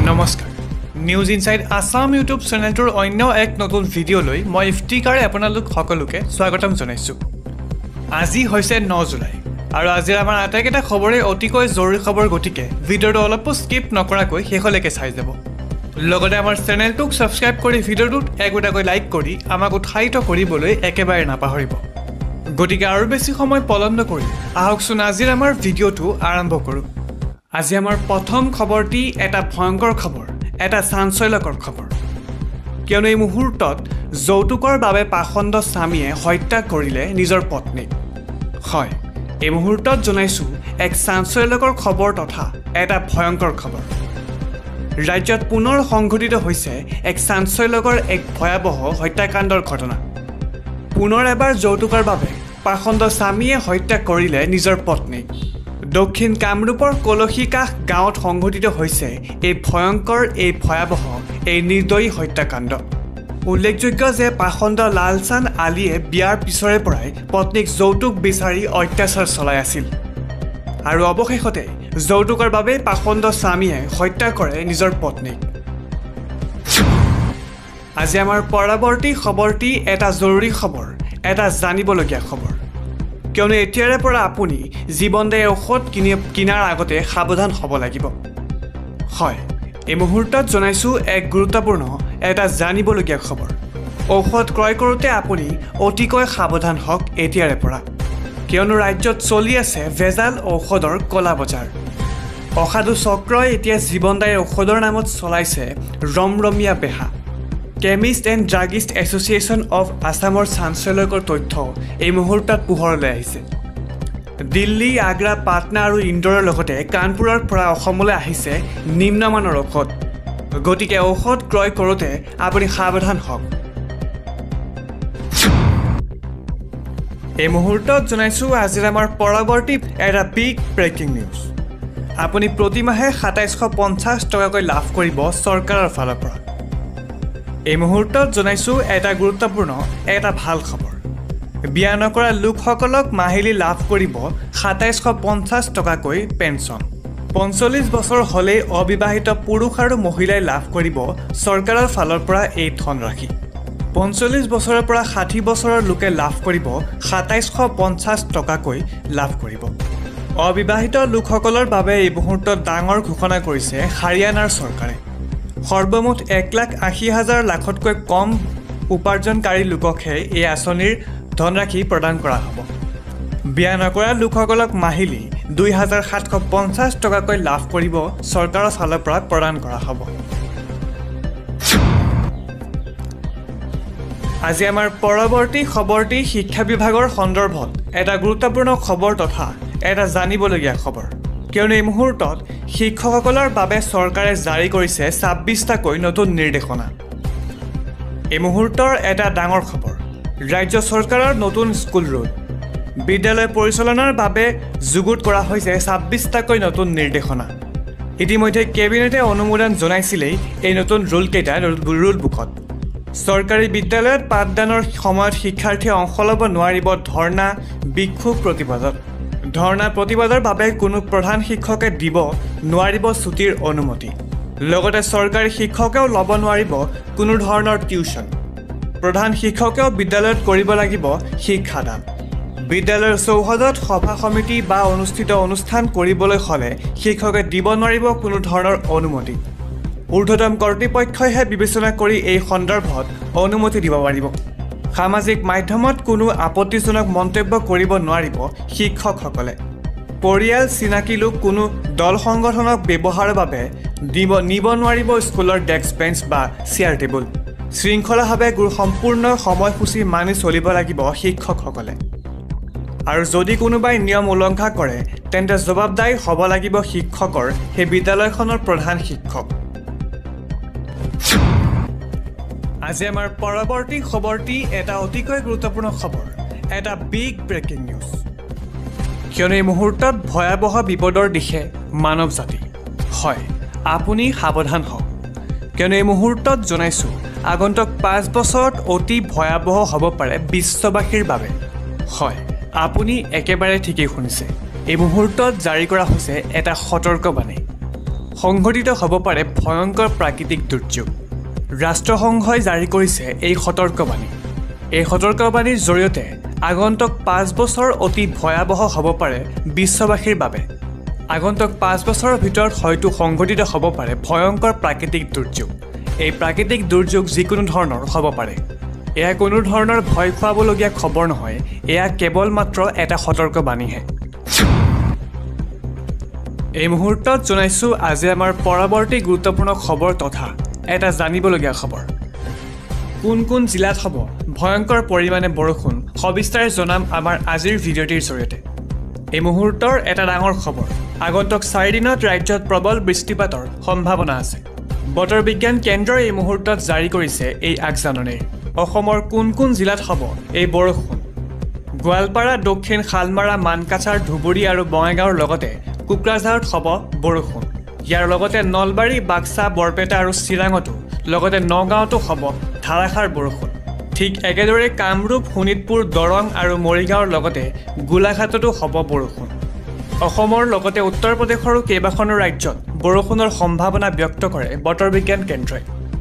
নমস্কাৰ news inside Assam YouTube চেনেলটোৰ অন্য এক নতুন ভিডিঅ' লৈ মই ইফতিকাৰে আপোনালোক সকলোকে স্বাগতম জনাইছো। আজি হৈছে 9 জুলাই আৰু আজি আমাৰ আটাইকেইটা খবৰে অতিকৈ জৰুৰী খবৰ, গতিকে ভিডিঅ'টো অলপ স্কিপ নকৰাকৈ শেষলৈকে চাই যাব। লগতে আমাৰ চেনেলটোক সাবস্ক্ৰাইব কৰি ভিডিঅ'টোত একোটাকৈ লাইক কৰি আমাক উৎসাহিত কৰিবলৈ একেবাৰে নাপাহৰিব। গতিকে আৰু বেছি সময় পলম নকৰি আহকচোন আজিৰ আমাৰ ভিডিঅ'টো আৰম্ভ কৰোঁ। আজি আমাৰ প্ৰথম খবৰটি এটা ভয়ংকৰ খবৰ, এটা চাঞ্চল্যকৰ খবৰ। কিয়নো এই মুহূৰ্তত যৌতুকৰ বাবে পাখণ্ড স্বামীয়ে হত্যা কৰিলে নিজৰ পত্নীক। হয়, এই মুহূৰ্তত জনাইছোঁ এক চাঞ্চল্যকৰ খবৰ তথা এটা ভয়ংকৰ খবৰ। ৰাজ্যত পুনৰ সংঘটিত হৈছে এক চাঞ্চল্যকৰ এক ভয়াৱহ হত্যাকাণ্ডৰ ঘটনা। পুনৰ এবাৰ যৌতুকৰ বাবে পাখণ্ড স্বামীয়ে হত্যা কৰিলে নিজৰ পত্নীক। দক্ষিণ কামৰূপৰ কলহীকাষ গাঁৱত সংঘটিত হৈছে এই ভয়ংকৰ, এই ভয়াৱহ, এই নিৰ্দয়ী হত্যাকাণ্ড। উল্লেখযোগ্য যে পাখণ্ড লালচান আলীয়ে বিয়াৰ পিছৰে পৰাই পত্নীক যৌতুক বিচাৰি অত্যাচাৰ চলাই আছিল আৰু অৱশেষতে যৌতুকৰ বাবে পাখণ্ড স্বামীয়ে হত্যা কৰে নিজৰ পত্নীক। আজি আমাৰ পৰৱৰ্তী খবৰটি এটা জৰুৰী খবৰ, এটা জানিবলগীয়া খবৰ। কিয়নো এতিয়াৰে পৰা আপুনি জীৱনদায়ী ঔষধ কিনাৰ আগতে সাৱধান হ'ব লাগিব। হয়, এই মুহূৰ্তত জনাইছোঁ এক গুৰুত্বপূৰ্ণ, এটা জানিবলগীয়া খবৰ। ঔষধ ক্ৰয় কৰোঁতে আপুনি অতিকৈ সাৱধান হওক এতিয়াৰে পৰা, কিয়নো ৰাজ্যত চলি আছে ভেজাল ঔষধৰ ক'লা বজাৰ। অসাধু চক্ৰই এতিয়া জীৱনদায়ী ঔষধৰ নামত চলাইছে ৰমৰমীয়া বেহা। Chemist and druggist association of আছামৰ চাঞ্চল্যকৰ তথ্য এই মুহূৰ্তত পোহৰলৈ আহিছে। দিল্লী, আগ্ৰা, পাটনা আৰু ইন্দোৰৰ লগতে কানপুৰৰ পৰা অসমলৈ আহিছে নিম্নমানৰ ঔষধ। গতিকে ঔষধ ক্ৰয় কৰোঁতে আপুনি সাৱধান হওক। এই মুহূৰ্তত জনাইছোঁ আজিৰ আমাৰ পৰৱৰ্তী এটা বিগ ব্ৰেকিং নিউজ। আপুনি প্ৰতিমাহে ২৭৫০ টকাকৈ লাভ কৰিব চৰকাৰৰ ফালৰ পৰা। এই মুহূৰ্তত জনাইছোঁ এটা গুৰুত্বপূৰ্ণ, এটা ভাল খবৰ। বিয়া নকৰা লোকসকলক মাহিলী লাভ কৰিব ২৭৫০ টকাকৈ পেঞ্চন। ৪৫ বছৰ হ'লেই অবিবাহিত পুৰুষ আৰু মহিলাই লাভ কৰিব চৰকাৰৰ ফালৰ পৰা এই ধনৰাশি। ৪৫ বছৰৰ পৰা ৬০ বছৰৰ লোকে লাভ কৰিব ২৭৫০ টকাকৈ লাভ কৰিব। অবিবাহিত লোকসকলৰ বাবে এই মুহূৰ্তত ডাঙৰ ঘোষণা কৰিছে হাৰিয়ানাৰ চৰকাৰে। সৰ্বমুঠ ১,৮০,০০০ লাখতকৈ কম উপাৰ্জনকাৰী লোককহে এই আঁচনিৰ ধনৰাশি প্ৰদান কৰা হ'ব। বিয়া নকৰা লোকসকলক মাহিলী ২,৭৫০ টকাকৈ লাভ কৰিব চৰকাৰৰ ফালৰ পৰা প্ৰদান কৰা হ'ব। আজি আমাৰ পৰৱৰ্তী খবৰটি শিক্ষা বিভাগৰ সন্দৰ্ভত এটা গুৰুত্বপূৰ্ণ খবৰ তথা এটা জানিবলগীয়া খবৰ। কিয়নো এই মুহূৰ্তত শিক্ষকসকলৰ বাবে চৰকাৰে জাৰি কৰিছে ২৬টাকৈ নতুন নিৰ্দেশনা। এই মুহূৰ্তৰ এটা ডাঙৰ খবৰ, ৰাজ্য চৰকাৰৰ নতুন স্কুল ৰুল। বিদ্যালয় পৰিচালনাৰ বাবে যুগুত কৰা হৈছে ২৬টাকৈ নতুন নিৰ্দেশনা। ইতিমধ্যে কেবিনেটে অনুমোদন জনাইছিলেই এই নতুন ৰুলকেইটা ৰুল বুকত। চৰকাৰী বিদ্যালয়ত পাঠদানৰ সময়ত শিক্ষাৰ্থীয়ে অংশ ল'ব নোৱাৰিব ধৰ্ণা, বিক্ষোভ প্ৰতিবাদত। ধৰ্ণা প্ৰতিবাদৰ বাবে কোনো প্ৰধান শিক্ষকে দিব নোৱাৰিব ছুটিৰ অনুমতি। লগতে চৰকাৰী শিক্ষকেও ল'ব নোৱাৰিব কোনো ধৰণৰ টিউশ্যন। প্ৰধান শিক্ষকেও বিদ্যালয়ত কৰিব লাগিব শিক্ষাদান। বিদ্যালয়ৰ চৌহদত সভা সমিতি বা অনুষ্ঠিত অনুষ্ঠান কৰিবলৈ হ'লে শিক্ষকে দিব নোৱাৰিব কোনো ধৰণৰ অনুমতি। ঊৰ্ধ্বতম কৰ্তৃপক্ষইহে বিবেচনা কৰি এই সন্দৰ্ভত অনুমতি দিব পাৰিব। সামাজিক মাধ্যমত কোনো আপত্তিজনক মন্তব্য কৰিব নোৱাৰিব শিক্ষকসকলে। পৰিয়াল, চিনাকি লোক কোনো দল সংগঠনক ব্যৱহাৰৰ বাবে নিব নোৱাৰিব স্কুলৰ ডেস্ক বেঞ্চ বা চেয়াৰ টেবুল। শৃংখলাভাৱে সম্পূৰ্ণ সময়সূচী মানি চলিব লাগিব শিক্ষকসকলে। আৰু যদি কোনোবাই নিয়ম উলংঘা কৰে তেন্তে জবাবদায়ী হ'ব লাগিব শিক্ষকৰ, সেই বিদ্যালয়খনৰ প্ৰধান শিক্ষক। আজি আমাৰ পৰৱৰ্তী খবৰটি এটা অতিকৈ গুৰুত্বপূৰ্ণ খবৰ, এটা বিগ ব্ৰেকিং নিউজ। কিয়নো এই মুহূৰ্তত ভয়াৱহ বিপদৰ দিশে মানৱ জাতি। হয়, আপুনি সাৱধান হওক, কিয়নো এই মুহূৰ্তত জনাইছোঁ আগন্তুক ৫ বছৰত অতি ভয়াৱহ হ'ব পাৰে বিশ্ববাসীৰ বাবে। হয়, আপুনি একেবাৰে ঠিকেই শুনিছে। এই মুহূৰ্তত জাৰি কৰা হৈছে এটা সতৰ্কবাণী। সংঘটিত হ'ব পাৰে ভয়ংকৰ প্ৰাকৃতিক দুৰ্যোগ ৰাষ্ট্ৰসংঘই জাৰি কৰিছে এই সতৰ্কবাণী এই সতৰ্কবাণীৰ জৰিয়তে আগন্তুক 5 বছৰ অতি ভয়াবহ হ'ব পাৰে বিশ্ববাসীৰ বাবে আগন্তুক 5 বছৰৰ ভিতৰত হয়তো সংঘটিত হ'ব পাৰে ভয়ংকৰ প্ৰাকৃতিক দুৰ্যোগ এই প্ৰাকৃতিক দুৰ্যোগ যিকোনো ধৰণৰ হ'ব পাৰে এয়া কোনো ধৰণৰ ভয় খুৱাবলগীয়া খবৰ নহয় এয়া কেৱল মাত্ৰ এটা সতৰ্কবাণীহে এই মুহূৰ্তত জনাইছো আজি আমাৰ পৰৱৰ্তী গুৰুত্বপূৰ্ণ খবৰ তথা এটা জানিবলগীয়া খবৰ কোন কোন জিলাত হ'ব ভয়ংকৰ পৰিমাণে বৰষুণ সবিস্তাৰে জনাম আমাৰ আজিৰ ভিডিঅ'টিৰ জৰিয়তে এই মুহূৰ্তৰ এটা ডাঙৰ খবৰ আগন্তুক 4 দিনত ৰাজ্যত প্ৰবল বৃষ্টিপাতৰ সম্ভাৱনা আছে বতৰ বিজ্ঞান কেন্দ্ৰই এই মুহূৰ্তত জাৰি কৰিছে এই আগজাননী অসমৰ কোন কোন জিলাত হ'ব এই বৰষুণ গোৱালপাৰা দক্ষিণ শালমাৰা মানকাছাৰ ধুবুৰী আৰু বঙাইগাঁৱৰ লগতে কোকৰাঝাৰত হ'ব বৰষুণ ইয়াৰ লগতে নলবাৰী বাক্সা বৰপেটা আৰু চিৰাঙতো লগতে নগাঁৱতো হ'ব ধাৰাসাৰ বৰষুণ ঠিক একেদৰে কামৰূপ শোণিতপুৰ দৰং আৰু মৰিগাঁৱৰ লগতে গোলাঘাটতো হ'ব বৰষুণ অসমৰ লগতে উত্তৰ প্ৰদেশৰো কেইবাখনো ৰাজ্যত বৰষুণৰ সম্ভাৱনা ব্যক্ত কৰে বতৰ বিজ্ঞান কেন্দ্ৰই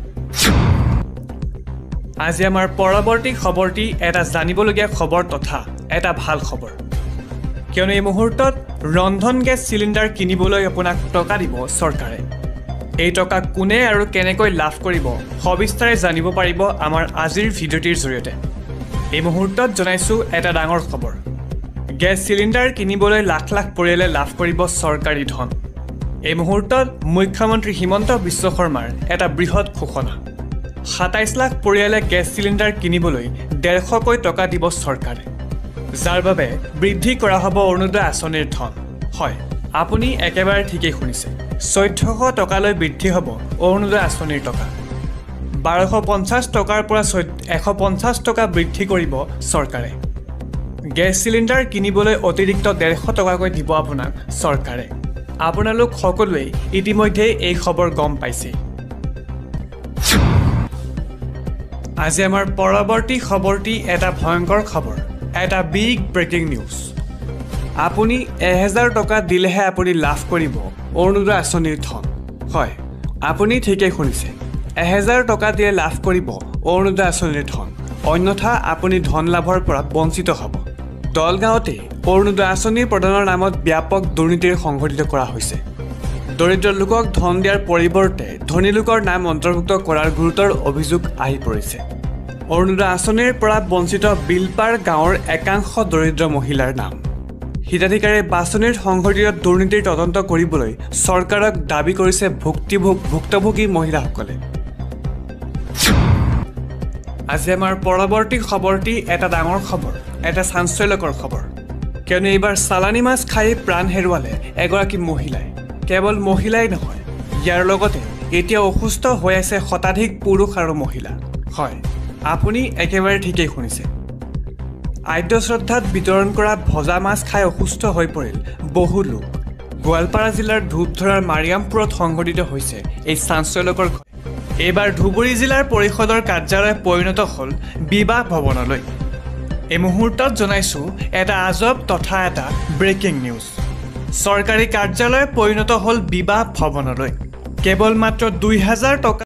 আজি আমাৰ পৰৱৰ্তী খবৰটি এটা জানিবলগীয়া খবৰ তথা এটা ভাল খবৰ কিয়নো এই মুহূৰ্তত ৰন্ধন গেছ চিলিণ্ডাৰ কিনিবলৈ আপোনাক টকা দিব চৰকাৰে এই টকা কোনে আৰু কেনেকৈ লাভ কৰিব সবিস্তাৰে জানিব পাৰিব আমাৰ আজিৰ ভিডিঅ'টিৰ জৰিয়তে এই মুহূৰ্তত জনাইছো এটা ডাঙৰ খবৰ গেছ চিলিণ্ডাৰ কিনিবলৈ লাখ লাখ পৰিয়ালে লাভ কৰিব চৰকাৰী ধন এই মুহূৰ্তত মুখ্যমন্ত্ৰী হিমন্ত বিশ্ব শৰ্মাৰ এটা বৃহৎ ঘোষণা 27 লাখ পৰিয়ালে গেছ চিলিণ্ডাৰ কিনিবলৈ 150কৈ টকা দিব চৰকাৰে যাৰ বাবে বৃদ্ধি কৰা হ'ব অৰুণোদয় আঁচনিৰ ধন হয় আপুনি একেবাৰে ঠিকই শুনিছে 1400 টকালৈ বৃদ্ধি হ'ব অৰুণোদয় আঁচনিৰ টকা 1250 টকাৰ পৰা 150 টকা বৃদ্ধি কৰিব চৰকাৰে গেছ চিলিণ্ডাৰ কিনিবলৈ অতিৰিক্ত 150 টকাকৈ দিব আপোনাক চৰকাৰে আপোনালোক সকলোৱে ইতিমধ্যে এই খবৰ গম পাইছে আজি আমাৰ পৰৱৰ্তী খবৰটি এটা ভয়ংকৰ খবৰ এটা বিগ ব্ৰেকিং নিউজ আপুনি 1000 টকা দিলেহে আপুনি লাভ কৰিব অৰুণোদয় আঁচনিৰ ধন হয় আপুনি ঠিকই শুনিছে 1000 টকা দিলে লাভ কৰিব অৰুণোদয় আঁচনিৰ ধন অন্যথা আপুনি ধন লাভৰ পৰা বঞ্চিত হ'ব দলগাঁৱতে অৰুণোদয় আঁচনি প্ৰদানৰ নামত ব্যাপক দুৰ্নীতিৰ সংঘটিত কৰা হৈছে দৰিদ্ৰ লোকক ধন দিয়াৰ পৰিৱৰ্তে ধনী লোকৰ নাম অন্তৰ্ভুক্ত কৰাৰ গুৰুতৰ অভিযোগ আহি পৰিছে অৰুণোদয় আঁচনিৰ পৰা বঞ্চিত বিলপাৰ গাঁৱৰ একাংশ দৰিদ্ৰ মহিলাৰ নাম হিতাধিকাৰীৰ বাছনিৰ সংঘটিত দুৰ্নীতিৰ তদন্ত কৰিবলৈ চৰকাৰক দাবী কৰিছে ভুক্তভোগী মহিলাসকলে আজি আমাৰ পৰৱৰ্তী খবৰটি এটা ডাঙৰ খবৰ এটা চাঞ্চল্যকৰ খবৰ কিয়নো এইবাৰ চালানী মাছ খাই প্ৰাণ হেৰুৱালে এগৰাকী মহিলাই কেৱল মহিলাই নহয় ইয়াৰ লগতে এতিয়া অসুস্থ হৈ আছে শতাধিক পুৰুষ আৰু মহিলা হয় আপুনি একেবাৰে ঠিকই শুনিছে আদ্য শ্ৰদ্ধাত বিতৰণ কৰা ভজা মাছ খাই অসুস্থ হৈ পৰিল বহু লোক গোৱালপাৰা জিলাৰ ধূপধৰাৰ মাৰিয়ামপুৰত সংঘটিত হৈছে এই চাঞ্চল্যকৰ এইবাৰ ধুবুৰী জিলাৰ পৰিষদৰ কাৰ্যালয় পৰিণত হ'ল বিবাহ ভৱনলৈ এই মুহূৰ্তত জনাইছো এটা আজব তথা এটা ব্ৰেকিং নিউজ চৰকাৰী কাৰ্যালয় পৰিণত হ'ল বিবাহ ভৱনলৈ কেৱল মাত্ৰ 2000 টকা